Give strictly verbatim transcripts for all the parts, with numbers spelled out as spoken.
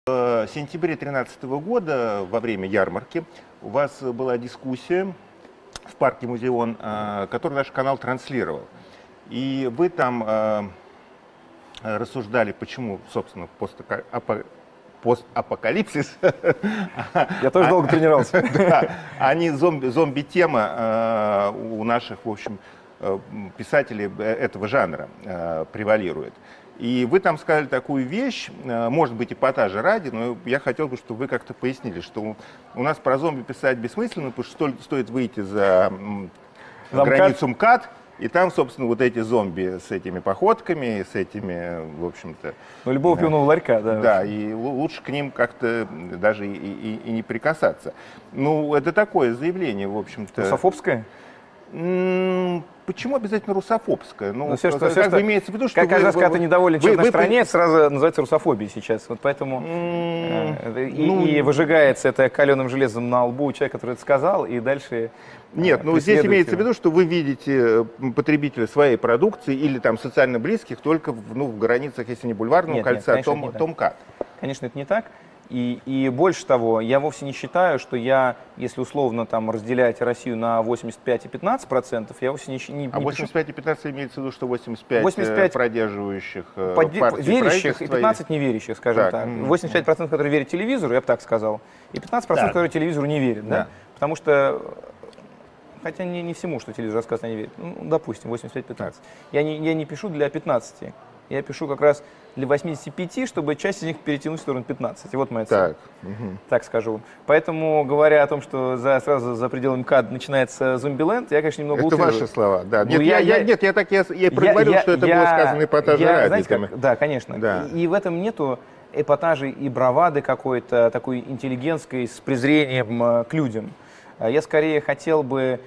В сентябре две тысячи тринадцатого года во время ярмарки у вас была дискуссия в парке Музеон, который наш канал транслировал. И вы там рассуждали, почему, собственно, постапокалипсис. Я тоже долго тренировался. Да, они зомби-тема у наших, в общем, писателей этого жанра превалирует. И вы там сказали такую вещь, может быть, эпатажа ради, но я хотел бы, чтобы вы как-то пояснили, что у нас про зомби писать бессмысленно, потому что стоит выйти за границу МКАД, и там, собственно, вот эти зомби с этими походками, с этими, в общем-то... Ну, любого да, пивного ларька, да. Да, и лучше к ним как-то даже и, и, и не прикасаться. Ну, это такое заявление, в общем-то... Русофобское? Почему обязательно русофобское? Ну, ну все, что, как, все, как что, имеется в виду, что как, вы, каждый раз, вы, когда ты недоволен чем-то на стране, вы, это сразу называется русофобией сейчас. Вот поэтому mm, э, и, ну, и выжигается это каленым железом на лбу у человека, который это сказал, и дальше... Нет, ну здесь имеется в виду, что вы видите потребителя своей продукции или там социально близких только в, ну, в границах, если не бульварного нет, кольца, нет, конечно, том, МКАД. Конечно, это не так. И, и больше того, я вовсе не считаю, что я, если условно там разделять Россию на восемьдесят пять и пятнадцать процентов, я вовсе не, не, не А восемьдесят пять и пятнадцать имеется в виду, что восемьдесят пять, восемьдесят пять продерживающих под, партии верящих и пятнадцать неверящих, скажем так. так. Mm-hmm. восемьдесят пять процентов, которые верят телевизору, я бы так сказал, и пятнадцать процентов, да, которые телевизору не верят. Да. Да? Потому что, хотя не, не всему, что телевизор рассказывает, они верят. Ну, допустим, восемьдесят пять пятнадцать. Я не, я не пишу для пятнадцати. Я пишу как раз для восьмидесяти пяти, чтобы часть из них перетянуть в сторону пятнадцати. Вот моя цель. Так, угу. Так скажу. Поэтому, говоря о том, что за, сразу за пределами МКАД начинается зомбиленд, я, конечно, немного это утрирую. ваши слова, да. Ну, нет, я, я, нет, я так я, я проговорил, что это я, было сказано эпатажа я, ради. Знаете, как, да, конечно. Да. И, и в этом нету эпатажи и бравады какой-то такой интеллигентской с презрением к людям. Я скорее хотел бы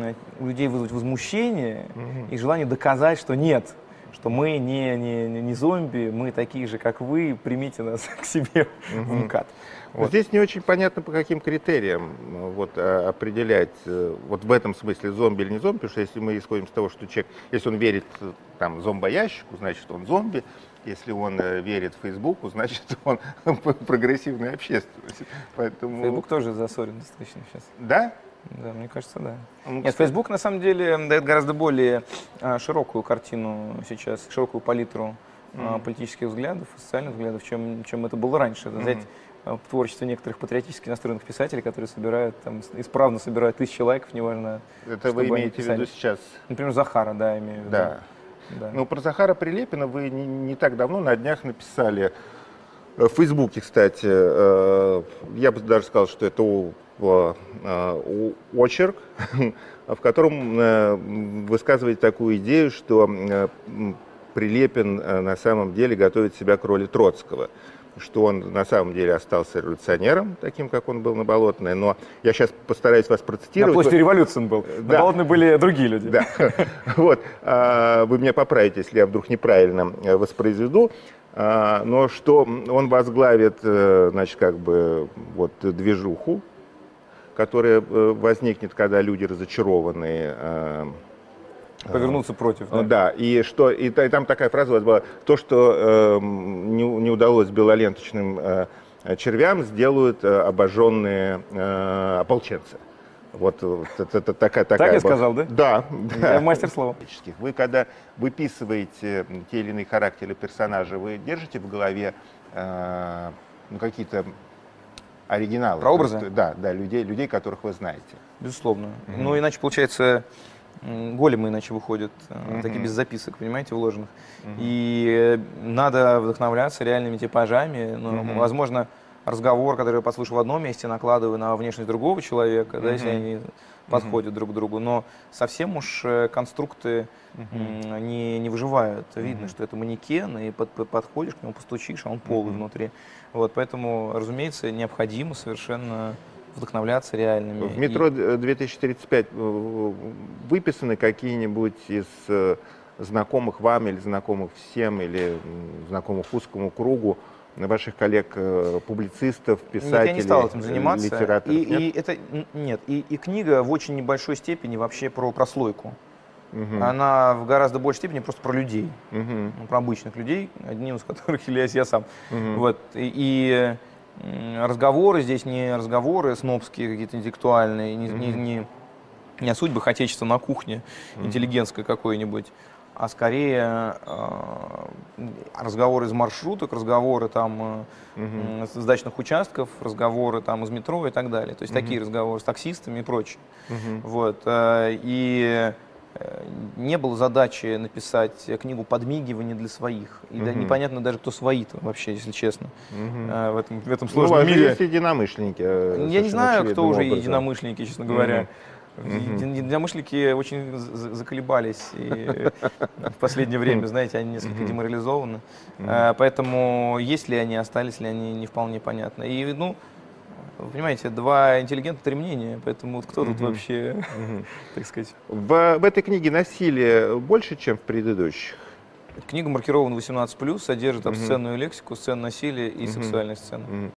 у людей вызвать возмущение угу. и желание доказать, что нет, что мы не, не, не зомби, мы такие же, как вы, примите нас к себе угу. в МКАД. Вот. Здесь не очень понятно, по каким критериям вот, определять вот в этом смысле зомби или не зомби, потому что если мы исходим с того, что человек, если он верит там, зомбоящику, значит он зомби, если он верит в Фейсбуку, значит он прогрессивная общественность. Поэтому... Фейсбук тоже засорен достаточно сейчас. Да? Да, мне кажется, да. Ну, Нет, Facebook на самом деле дает гораздо более а, широкую картину сейчас, широкую палитру а, mm-hmm. политических взглядов, социальных взглядов, чем, чем это было раньше. Mm-hmm. Взять а, творчество некоторых патриотически настроенных писателей, которые собирают, там, исправно собирают тысячи лайков, неважно. Это вы имеете в виду сейчас? Например, Захара, да, имею в виду. Да. Да. Ну, про Захара Прилепина вы не, не так давно, на днях написали в Фейсбуке, кстати, э, я бы даже сказал, что это у очерк, в котором высказываете такую идею, что Прилепин на самом деле готовит себя к роли Троцкого, что он на самом деле остался революционером, таким, как он был на Болотной, но я сейчас постараюсь вас процитировать. На площади революции он был, да. На Болотной были другие люди. Да, вот, вы меня поправите, если я вдруг неправильно воспроизведу. Но что он возглавит, значит, как бы, вот, движуху, которая возникнет, когда люди разочарованные. Повернуться против. Да, да и, что, и, и там такая фраза у вас была, то, что э, не, не удалось белоленточным э, червям, сделают э, обожженные э, ополченцы. Вот, вот это, это такая, такая. Так я сказал, да? Да. Я да. мастер слова. Вы, когда выписываете те или иные характеры персонажа, вы держите в голове э, ну, какие-то оригиналы? Про образы? Есть, да, да, людей, людей, которых вы знаете. Безусловно. Mm-hmm. Ну, иначе, получается, големы иначе выходят, mm-hmm. такие без записок, понимаете, вложенных. Mm-hmm. И надо вдохновляться реальными типажами. Ну, mm-hmm. Возможно, разговор, который я послушал в одном месте, накладываю на внешность другого человека, mm-hmm. да, если они подходят mm-hmm. друг к другу. Но совсем уж конструкты mm-hmm. не, не выживают. Видно, mm-hmm. что это манекен, и под, под, подходишь к нему, постучишь, а он полый mm-hmm. внутри. Вот, поэтому, разумеется, необходимо совершенно вдохновляться реальными. В метро и... две тысячи тридцать пять выписаны какие-нибудь из знакомых вам или знакомых всем, или знакомых узкому кругу ваших коллег-публицистов, писателей, нет, я не стал этим заниматься. Литераторов? И, и это, нет, и, и книга в очень небольшой степени вообще про прослойку. Мгм. она в гораздо большей степени просто про людей, Мгм. ну, про обычных людей, одним из которых являюсь я сам. Мгм. Вот. И, и, м, разговоры здесь не разговоры снобские, какие-то интеллектуальные, не, не, Мгм. не, не о судьбах отечества на кухне, Мгм. интеллигентской какой-нибудь, а скорее э, разговоры из маршруток, разговоры там э, Мгм. м, с дачных участков, разговоры там из метро и так далее. То есть Мгм. такие разговоры с таксистами и прочее. Мгм. Вот. э, И э, не было задачи написать книгу подмигивания для своих. И да, Мгм. непонятно даже, кто свои-то вообще, если честно, Мгм. э, в этом, в этом Ну, у сложном вас же мире. есть единомышленники, э, Я не совершенно знаю, кто очевидным уже образом. единомышленники, честно говоря. Мгм. Еди- Единомышленники очень за- за- заколебались и в последнее время, знаете, они несколько Мгм. деморализованы. Мгм. Э, Поэтому есть ли они, остались ли они, не вполне понятно. И, ну, вы понимаете, два интеллигента, три мнения, поэтому вот кто тут Мгм. вообще, Мгм. так сказать. В, в этой книге насилие больше, чем в предыдущих? Книга маркирована восемнадцать плюс, содержит Мгм. обсценную лексику, сцен насилия и Мгм. сексуальные сцены. Мгм.